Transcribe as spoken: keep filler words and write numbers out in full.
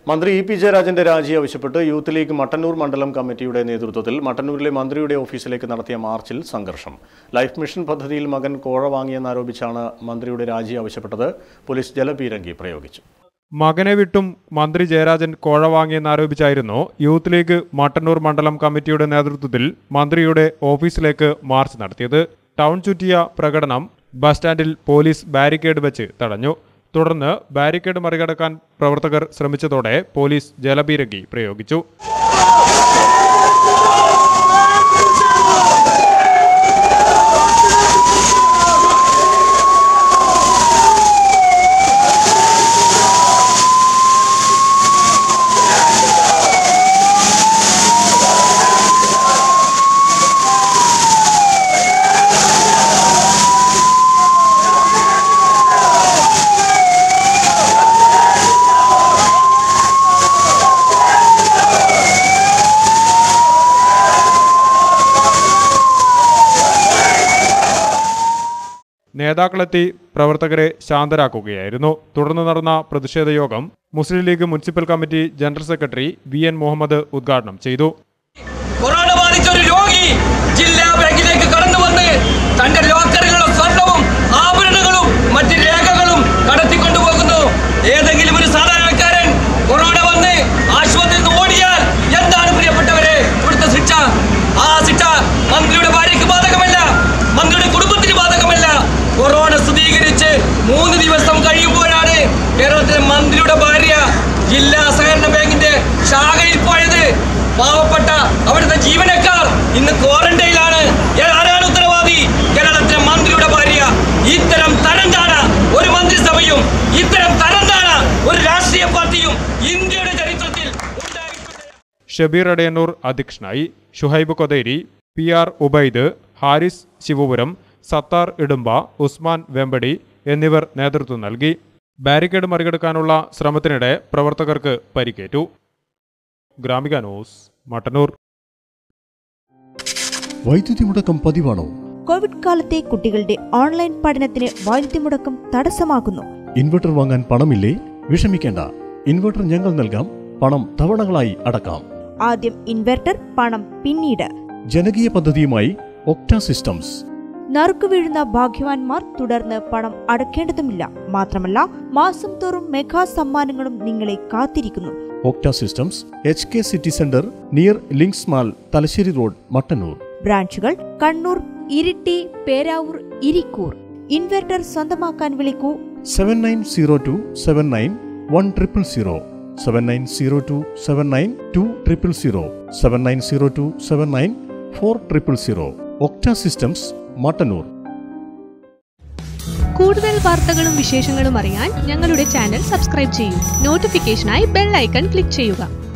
മന്ത്രി E P ജയരാജന്റെ രാജി ആവശ്യപ്പെട്ട് യൂത്ത് ലീഗ് മട്ടന്നൂർ മണ്ഡലം കമ്മിറ്റിയുടെ നേതൃത്വത്തിൽ മട്ടന്നൂരിലെ മന്ത്രിയുടെ ഓഫീസിലേക്ക് നടത്തിയ മാർച്ചിൽ സംഘർഷം. ലൈഫ് മിഷൻ പദ്ധതിയിൽ മകൻ കോഴ വാങ്ങിയെന്നാരോപിച്ചാണ് മന്ത്രിയുടെ രാജി ആവശ്യപ്പെട്ടത്. പോലീസ് ജലപീരങ്കി പ്രയോഗിച്ചു. മകനെ വിട്ടും മന്ത്രി ജയരാജൻ കോഴ വാങ്ങിയെന്നാരോപിച്ചായിരുന്നു യൂത്ത് ലീഗ് മട്ടന്നൂർ മണ്ഡലം കമ്മിറ്റിയുടെ നേതൃത്വത്തിൽ മന്ത്രിയുടെ ഓഫീസിലേക്ക് മാർച്ച് നടത്തിയത്. ടൗൺ ചുറ്റിയ പ്രകടനം ബസ് സ്റ്റാൻഡിൽ പോലീസ് ബാരിക്കേഡ് വെച്ച് തടഞ്ഞു. തുടർന്ന് ബാരിക്കേഡ് മറികടക്കാൻ പ്രവർത്തകർ ശ്രമിച്ചതോടെ പോലീസ് ജലപീരങ്കി പ്രയോഗിച്ചു. നേതാക്കളെത്തി പ്രവർത്തകരെ ശാന്തരാക്കുകയായിരുന്നു. തുടർന്ന് നടന്ന പ്രതിഷേധ യോഗം Muslim League municipal committee general secretary V N Muhammad ഉദ്ഘാടനം ചെയ്തു. കൊറോണ ബാധിച്ച ഒരു രോഗി ജില്ലാ ബാങ്കിലേക്ക് കടന്നു വന്ന് തന്റെ ലോക്കറിലുള്ള സ്വർണവും ആഭരണങ്ങളും മറ്റ് രേഖകളും കടത്തിക്കൊണ്ടുപോകുന്നു. ഏതെങ്കിലും ഒരു സാധാരണക്കാരൻ കൊറോണ വന്ന് ആശുപത്രിയിൽ നിന്ന് ഓടിയാൽ എന്താണ് പ്രിയപ്പെട്ടവരെ ഇവിടുത്തെ ശിക്ഷ? ആ ശിക്ഷ മന്ത്രിയുടെ ഭാര്യയ്ക്ക് ബാധകമല്ല, മന്ത്രിയുടെ കുടുംബത്തിന് ബാധകമല്ല. കൊറോണ സ്ഥിരീകരിച്ച് മൂന്ന് ദിവസം കഴിയുമ്പോഴാണ് കേരളത്തിലെ മന്ത്രിയുടെ ഭാര്യ ജില്ലാ സഹകരണ ബാങ്കിന്റെ ശാഖയിൽ പോയത്. പാവപ്പെട്ട അവിടുത്തെ ജീവനക്കാർ ഇന്ന് ക്വാറന്റൈനിലാണ്. ആരാണ് ഉത്തരവാദി? കേരളത്തിലെ മന്ത്രിയുടെ ഭാര്യ. ഇത്തരം തരംതാണ ഒരു മന്ത്രിസഭയും ഇത്തരം തരംതാണ ഒരു രാഷ്ട്രീയ പാർട്ടിയും ഇന്ത്യയുടെ ചരിത്രത്തിൽ ഉണ്ടായിട്ടുണ്ട്. ഷബീർ അടയന്നൂർ അധ്യക്ഷനായി. ഷുഹൈബ് കൊതേരി, പി ആർ ഉബൈദ്, ഹാരിസ് ശിവപുരം, സത്താർ ഇടുമ്പ, ഉസ്മാൻ വെമ്പടി എന്നിവർ നേതൃത്വം നൽകി. ബാരിക്കേഡ് മറികടക്കാനുള്ള ശ്രമത്തിനിടെ പ്രവർത്തകർക്ക് പരിക്കേറ്റു. ഗ്രാമിക ന്യൂസ്, മട്ടന്നൂർ. വൈദ്യുതി മുടക്കം പതിവാണോ? കോവിഡ് കാലത്തെ കുട്ടികളുടെ ഓൺലൈൻ പഠനത്തിന് വൈദ്യുതി മുടക്കം തടസ്സമാകുന്നു. ഇൻവെർട്ടർ വാങ്ങാൻ പണമില്ലേ? വിഷമിക്കേണ്ട. ഇൻവെർട്ടർ ഞങ്ങൾ നൽകാം. പണം തവണകളായി അടക്കാം. ആദ്യം ഇൻവെർട്ടർ, പണം പിന്നീട്. ജനകീയ പദ്ധതിയുമായി ഒക്ട സിസ്റ്റംസ്. നറുക്കു വീഴുന്ന ഭാഗ്യവാന്മാർ തുടർന്ന് പണം അടക്കേണ്ടതുമില്ല. മാത്രമല്ല, മാസം തോറും മെഗാ സമ്മാനങ്ങളും നിങ്ങളെ കാത്തിരിക്കുന്നു. Octa systems, H K city centre, near links mall, Thalassery road, Mattannur. ബ്രാഞ്ചുകൾ കണ്ണൂർ, ഇരിട്ടി, പേരാവൂർ, ഇരിക്കൂർ. ഇൻവെർട്ടർ സ്വന്തമാക്കാൻ വിളിക്കൂ seven nine zero two seven nine one triple zero, seven nine zero two seven nine two triple zero, seven nine zero two seven nine four triple zero. Octa systems, Mattannur. കൂടുതൽ വാർത്തകളും വിശേഷങ്ങളും അറിയാൻ ഞങ്ങളുടെ channel subscribe ചെയ്യൂ. നോട്ടിഫിക്കേഷനായി bell icon click ചെയ്യുക.